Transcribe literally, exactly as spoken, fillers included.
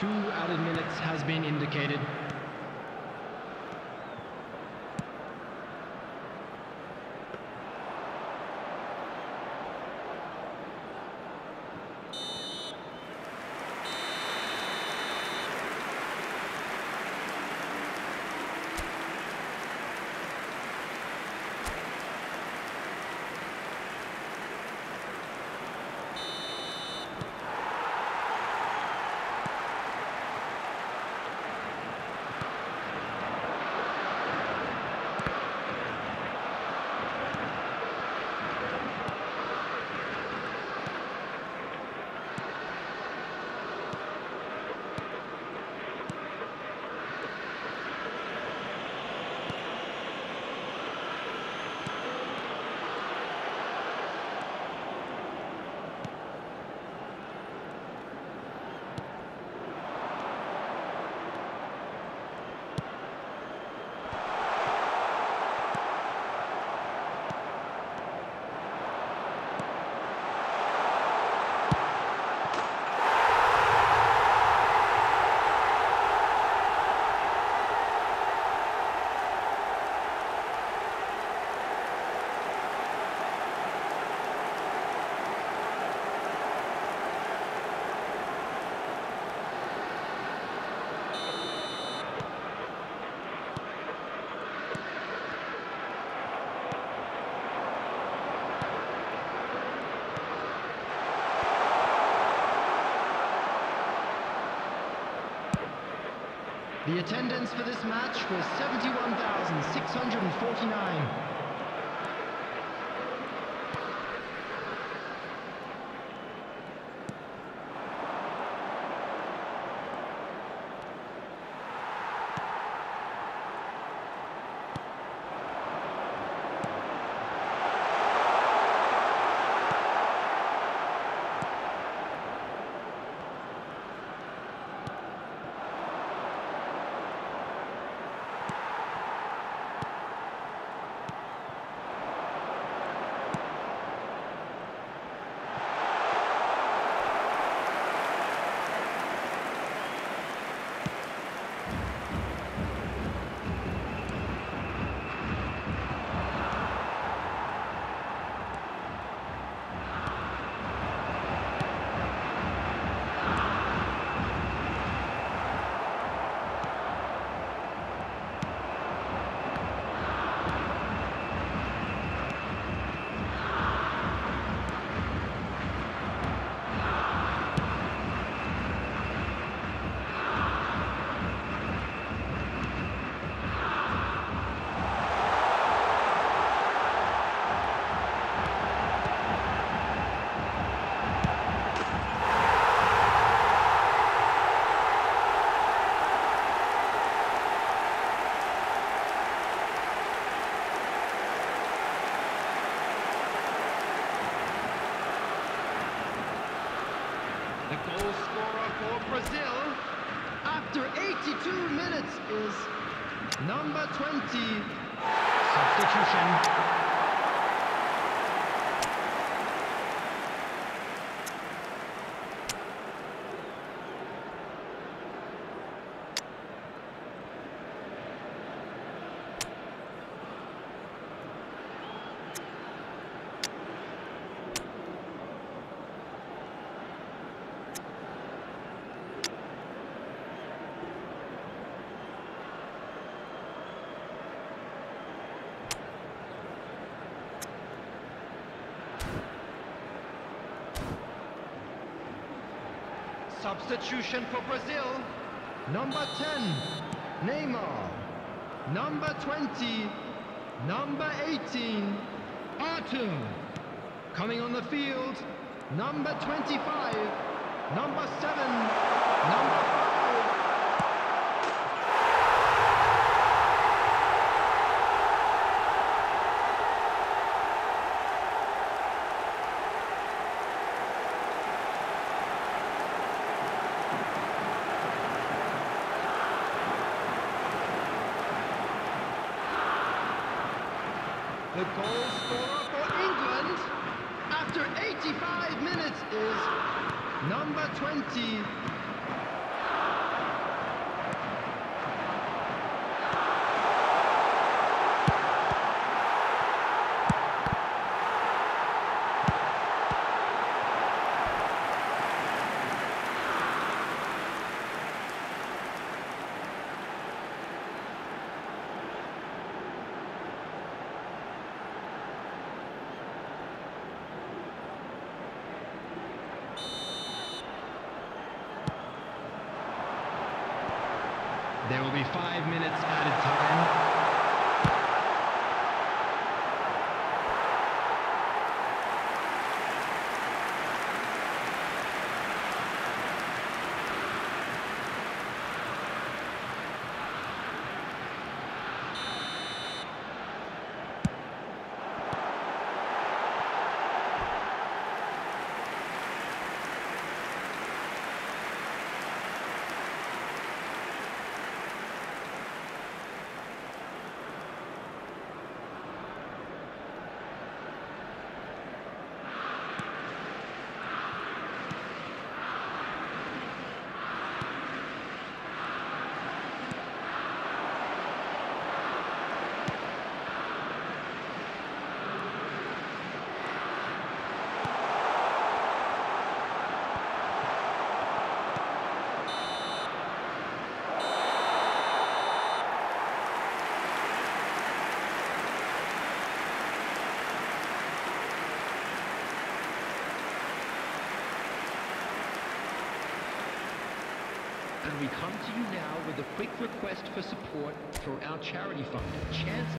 Two added minutes has been indicated. The attendance for this match was seventy-one thousand six hundred forty-nine. The goal scorer for Brazil after eighty-two minutes is number twenty. Substitution. Substitution for Brazil. Number ten, Neymar. Number twenty, number eighteen, Artur. Coming on the field, number twenty-five, number seven, number five. The goal scorer for England after eighty-five minutes is number twenty, There will be five minutes added time. And we come to you now with a quick request for support for our charity fund, Chance